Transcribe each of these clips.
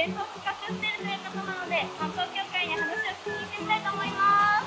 イベントを企画しているということなので、観光協会に話を聞いてみたいと思います。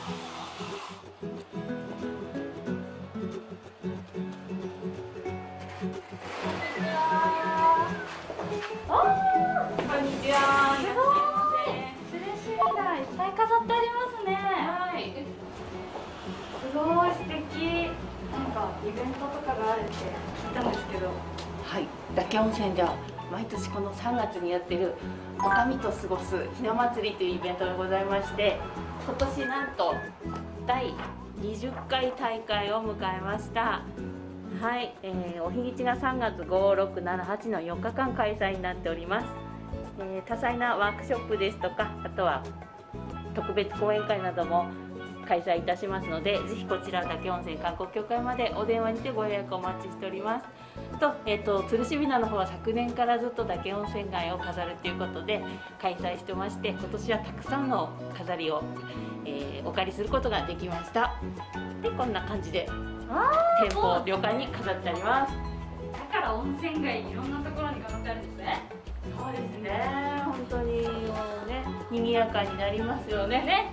こんにちは。 すごい。吊るしびがいっぱい飾ってありますね。 はい。 すごい素敵。なんかイベントとかがあるって聞いたんですけど。 はい。嶽温泉では毎年この3月にやってるおかみと過ごすひな祭りというイベントがございまして、今年なんと第20回大会を迎えました。はい、お日にちが3月5、6、7、8の4日間開催になっております。多彩なワークショップですとか、あとは特別講演会なども開催いたしますので、ぜひこちら嶽温泉観光協会までお電話にてご予約お待ちしております。と、吊るしびなの方は昨年からずっと嶽温泉街を飾るということで開催してまして、今年はたくさんの飾りを、お借りすることができました。で、こんな感じで店舗旅館に飾ってあります。 だから温泉街いろんなところに飾ってあるんですね。 そうですね、本当にもうね、賑やかになりますよね。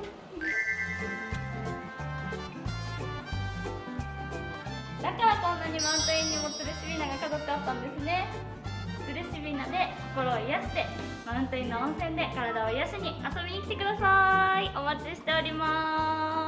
だからこんなにマウントインにも吊るしびなが飾ってあったんですね。吊るしびなで心を癒して、マウントインの温泉で体を癒しに遊びに来てください。お待ちしております。